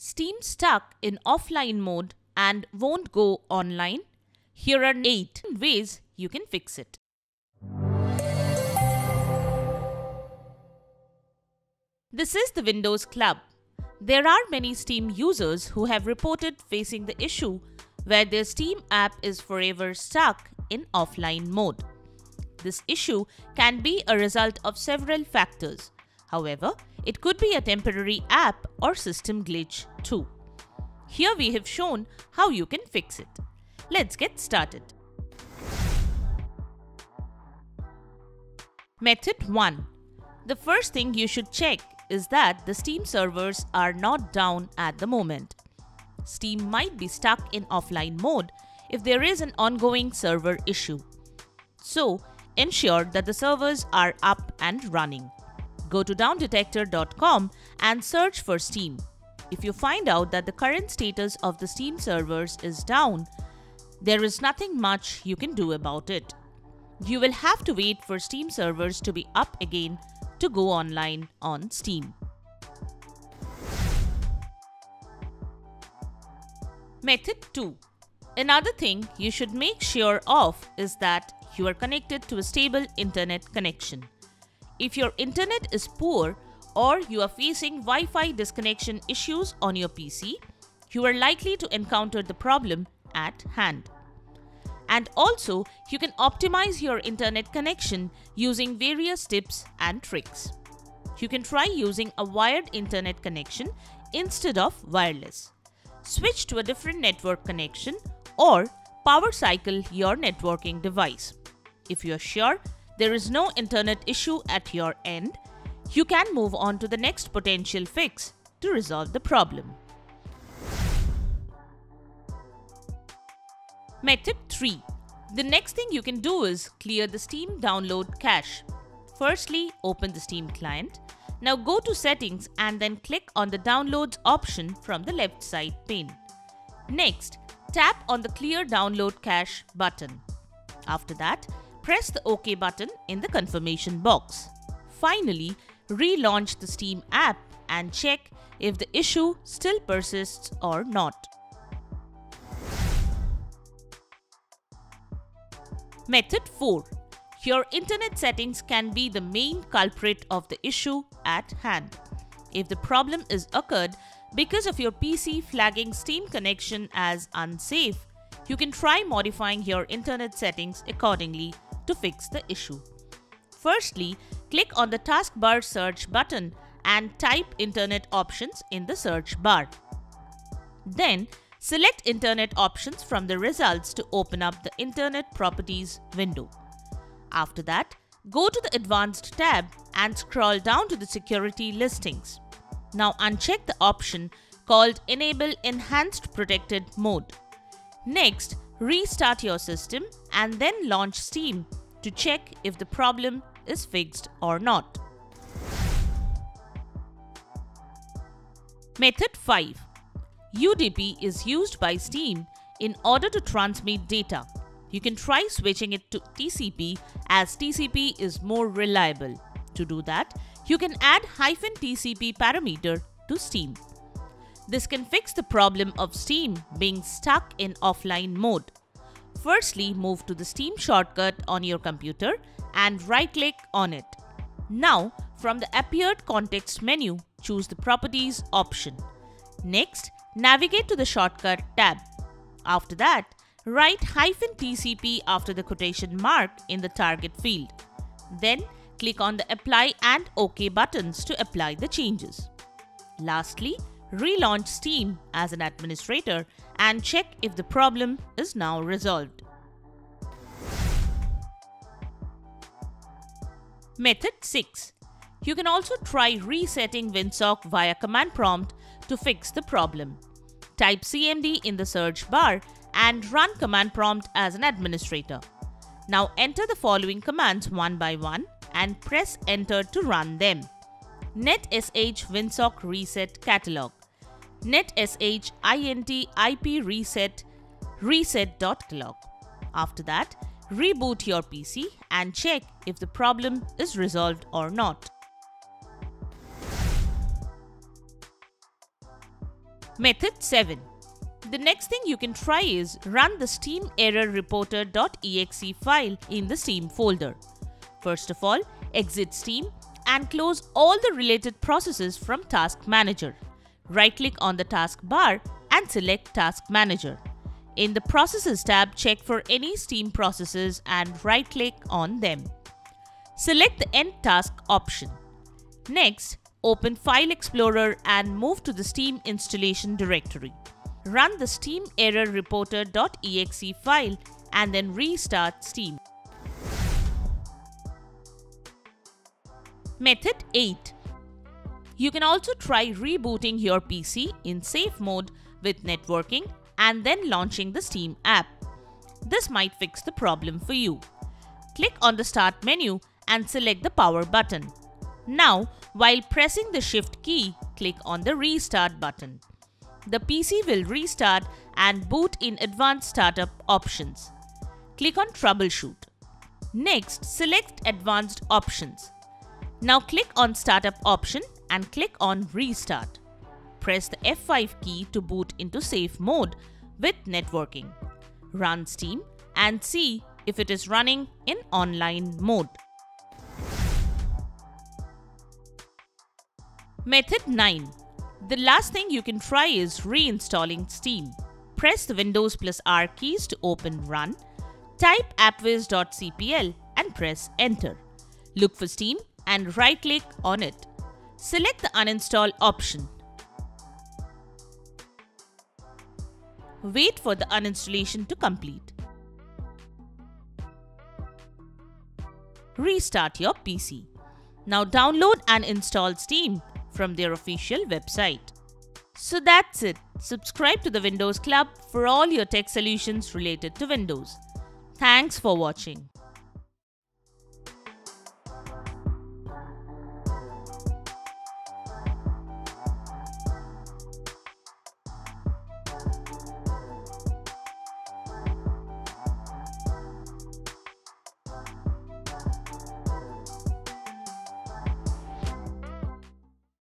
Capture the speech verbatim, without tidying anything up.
Steam stuck in offline mode and won't go online? Here are eight ways you can fix it. This is the Windows Club. There are many Steam users who have reported facing the issue where their Steam app is forever stuck in offline mode. This issue can be a result of several factors. However, it could be a temporary app or system glitch too. Here we have shown how you can fix it. Let's get started. Method one. The first thing you should check is that the Steam servers are not down at the moment. Steam might be stuck in offline mode if there is an ongoing server issue. So, ensure that the servers are up and running. Go to down detector dot com and search for Steam. If you find out that the current status of the Steam servers is down, there is nothing much you can do about it. You will have to wait for Steam servers to be up again to go online on Steam. Method two. Another thing you should make sure of is that you are connected to a stable internet connection. If your internet is poor or you are facing Wi-Fi disconnection issues on your P C, you are likely to encounter the problem at hand. And also, you can optimize your internet connection using various tips and tricks. You can try using a wired internet connection instead of wireless. Switch to a different network connection or power cycle your networking device. If you are sure there is no internet issue at your end, you can move on to the next potential fix to resolve the problem. Method three. The next thing you can do is clear the Steam download cache. Firstly, open the Steam client. Now go to Settings and then click on the Downloads option from the left side pane. Next, tap on the Clear Download Cache button. After that, press the OK button in the confirmation box. Finally, relaunch the Steam app and check if the issue still persists or not. Method four. Your internet settings can be the main culprit of the issue at hand. If the problem is occurred because of your P C flagging Steam connection as unsafe, you can try modifying your internet settings accordingly to fix the issue. Firstly, click on the taskbar search button and type Internet Options in the search bar. Then, select Internet Options from the results to open up the Internet Properties window. After that, go to the Advanced tab and scroll down to the Security Listings. Now uncheck the option called Enable Enhanced Protected Mode. Next, restart your system and then launch Steam to check if the problem is fixed or not. Method five. U D P is used by Steam in order to transmit data. You can try switching it to T C P as T C P is more reliable. To do that, you can add -T C P parameter to Steam. This can fix the problem of Steam being stuck in offline mode. Firstly, move to the Steam shortcut on your computer and right-click on it. Now, from the Appeared Context menu, choose the Properties option. Next, navigate to the Shortcut tab. After that, write -T C P after the quotation mark in the target field. Then, click on the Apply and OK buttons to apply the changes. Lastly, relaunch Steam as an administrator and check if the problem is now resolved. Method six. You can also try resetting Winsock via command prompt to fix the problem. Type C M D in the search bar and run command prompt as an administrator. Now enter the following commands one by one and press enter to run them. netsh winsock reset catalog, netsh int ip reset reset.log. After that, reboot your P C and check if the problem is resolved or not. Method seven. The next thing you can try is run the Steamerrorreporter dot E X E file in the Steam folder. First of all, exit Steam and close all the related processes from Task Manager. Right-click on the taskbar and select Task Manager. In the Processes tab, check for any Steam processes and right-click on them. Select the End Task option. Next, open File Explorer and move to the Steam installation directory. Run the Steamerrorreporter dot E X E file and then restart Steam. Method eight. You can also try rebooting your P C in safe mode with networking and then launching the Steam app. This might fix the problem for you. Click on the Start menu and select the Power button. Now, while pressing the Shift key, click on the Restart button. The P C will restart and boot in Advanced Startup options. Click on Troubleshoot. Next, select Advanced Options. Now click on Startup option and click on Restart. Press the F five key to boot into safe mode with networking. Run Steam and see if it is running in online mode. Method nine. The last thing you can try is reinstalling Steam. Press the Windows plus R keys to open Run. Type appwiz dot C P L and press Enter. Look for Steam and right-click on it. Select the Uninstall option. Wait for the uninstallation to complete. Restart your P C. Now download and install Steam from their official website. So that's it. Subscribe to the Windows Club for all your tech solutions related to Windows. Thanks for watching.